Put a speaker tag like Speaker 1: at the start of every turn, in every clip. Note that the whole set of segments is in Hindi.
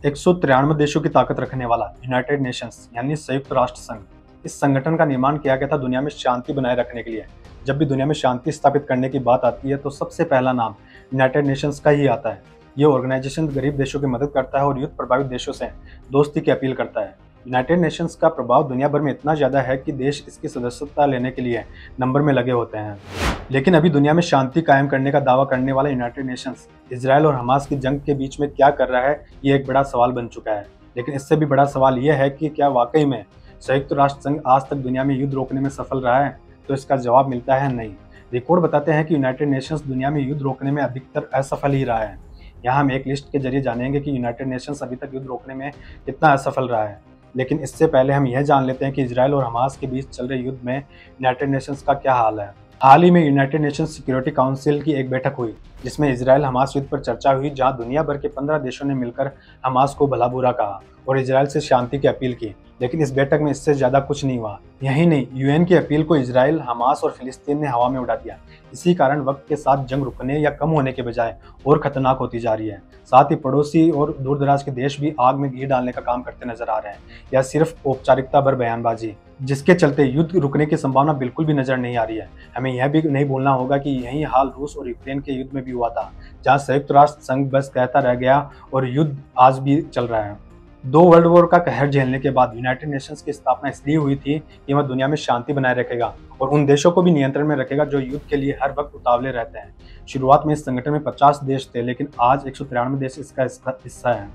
Speaker 1: 193 देशों की ताकत रखने वाला यूनाइटेड नेशंस यानी संयुक्त राष्ट्र संघ, इस संगठन का निर्माण किया गया था दुनिया में शांति बनाए रखने के लिए। जब भी दुनिया में शांति स्थापित करने की बात आती है तो सबसे पहला नाम यूनाइटेड नेशंस का ही आता है। ये ऑर्गेनाइजेशन गरीब देशों की मदद करता है और युद्ध प्रभावित देशों से दोस्ती की अपील करता है। यूनाइटेड नेशंस का प्रभाव दुनिया भर में इतना ज़्यादा है कि देश इसकी सदस्यता लेने के लिए नंबर में लगे होते हैं। लेकिन अभी दुनिया में शांति कायम करने का दावा करने वाला यूनाइटेड नेशंस इजरायल और हमास की जंग के बीच में क्या कर रहा है, ये एक बड़ा सवाल बन चुका है। लेकिन इससे भी बड़ा सवाल यह है कि क्या वाकई में संयुक्त राष्ट्र संघ आज तक दुनिया में युद्ध रोकने में सफल रहा है? तो इसका जवाब मिलता है नहीं। रिकॉर्ड बताते हैं कि यूनाइटेड नेशंस दुनिया में युद्ध रोकने में अधिकतर असफल ही रहा है। यहाँ हम एक लिस्ट के जरिए जानेंगे कि यूनाइटेड नेशंस अभी तक युद्ध रोकने में कितना असफल रहा है। लेकिन इससे पहले हम यह जान लेते हैं कि इजरायल और हमास के बीच चल रहे युद्ध में यूनाइटेड नेशंस का क्या हाल है। हाल ही में यूनाइटेड नेशंस सिक्योरिटी काउंसिल की एक बैठक हुई जिसमें इजरायल हमास युद्ध पर चर्चा हुई, जहां दुनिया भर के 15 देशों ने मिलकर हमास को भला बुरा कहा और इजरायल से शांति की अपील की। लेकिन इस बैठक में इससे ज्यादा कुछ नहीं हुआ। यही नहीं, यूएन की अपील को इजरायल, हमास और फिलिस्तीन ने हवा में उड़ा दिया। इसी कारण वक्त के साथ जंग रुकने या कम होने के बजाय और खतरनाक होती जा रही है। साथ ही पड़ोसी और दूर दराज के देश भी आग में घी डालने का काम करते नजर आ रहे हैं, या सिर्फ औपचारिकता भर बयानबाजी, जिसके चलते युद्ध रुकने की संभावना बिल्कुल भी नजर नहीं आ रही है। हमें यह भी नहीं भूलना होगा कि यही हाल रूस और यूक्रेन के युद्ध में भी हुआ था, जहां संयुक्त राष्ट्र संघ बस कहता रह गया और युद्ध आज भी चल रहा है। 2 वर्ल्ड वॉर का कहर झेलने के बाद यूनाइटेड नेशंस की स्थापना इसलिए हुई थी कि वह दुनिया में शांति बनाए रखेगा और उन देशों को भी नियंत्रण में रखेगा जो युद्ध के लिए हर वक्त उतावले रहते हैं। शुरुआत में इस संगठन में 50 देश थे, लेकिन आज 193 देश इसका हिस्सा है।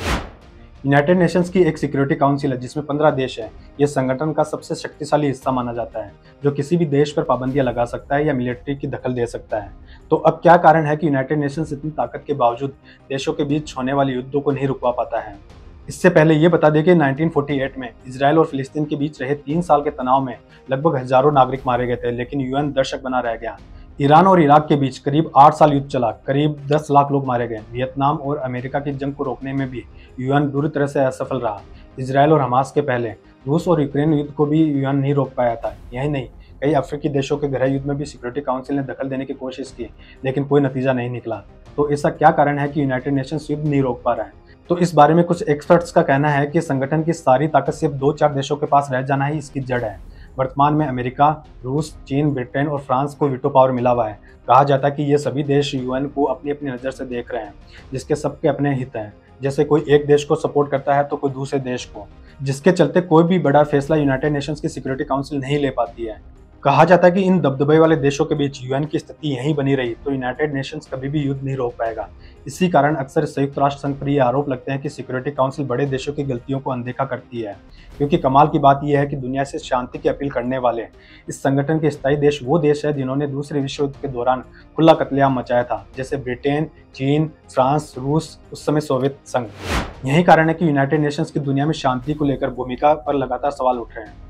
Speaker 1: यूनाइटेड नेशंस की एक सिक्योरिटी काउंसिल है जिसमें 15 देश है। यह संगठन का सबसे शक्तिशाली हिस्सा माना जाता है, जो किसी भी देश पर पाबंदियां लगा सकता है या मिलिट्री की दखल दे सकता है। तो अब क्या कारण है कि यूनाइटेड नेशंस इतनी ताकत के बावजूद देशों के बीच होने वाले युद्धों को नहीं रुकवा पाता है? इससे पहले ये बता दें कि 1948 में इजरायल और फिलिस्तीन के बीच रहे 3 साल के तनाव में लगभग हजारों नागरिक मारे गए थे, लेकिन यूएन दर्शक बना रह गया। ईरान और इराक के बीच करीब 8 साल युद्ध चला, करीब 10 लाख लोग मारे गए। वियतनाम और अमेरिका की जंग को रोकने में भी यूएन बुरी तरह से असफल रहा। इजरायल और हमास के पहले रूस और यूक्रेन युद्ध को भी यूएन नहीं रोक पाया था। यही नहीं, कई अफ्रीकी देशों के गृह युद्ध में भी सिक्योरिटी काउंसिल ने दखल देने की कोशिश की, लेकिन कोई नतीजा नहीं निकला। तो ऐसा क्या कारण है कि यूनाइटेड नेशंस युद्ध नहीं रोक पा रहा है? तो इस बारे में कुछ एक्सपर्ट्स का कहना है कि संगठन की सारी ताकत सिर्फ 2-4 देशों के पास रह जाना ही इसकी जड़ है। वर्तमान में अमेरिका, रूस, चीन, ब्रिटेन और फ्रांस को वीटो पावर मिला हुआ है। कहा जाता है कि ये सभी देश यूएन को अपनी अपनी नज़र से देख रहे हैं, जिसके सबके अपने हित हैं। जैसे कोई एक देश को सपोर्ट करता है तो कोई दूसरे देश को, जिसके चलते कोई भी बड़ा फैसला यूनाइटेड नेशंस की सिक्योरिटी काउंसिल नहीं ले पाती है। कहा जाता है कि इन दबदबे वाले देशों के बीच यूएन की स्थिति यहीं बनी रही तो यूनाइटेड नेशंस कभी भी युद्ध नहीं रोक पाएगा। इसी कारण अक्सर संयुक्त राष्ट्र संघ पर ये आरोप लगते हैं कि सिक्योरिटी काउंसिल बड़े देशों की गलतियों को अनदेखा करती है। क्योंकि कमाल की बात यह है कि दुनिया से शांति की अपील करने वाले इस संगठन के स्थायी देश वो देश है जिन्होंने दूसरे विश्व युद्ध के दौरान खुला कत्लेआम मचाया था, जैसे ब्रिटेन, चीन, फ्रांस, रूस, उस समय सोवियत संघ। यही कारण है कि यूनाइटेड नेशंस की दुनिया में शांति को लेकर भूमिका पर लगातार सवाल उठ रहे हैं।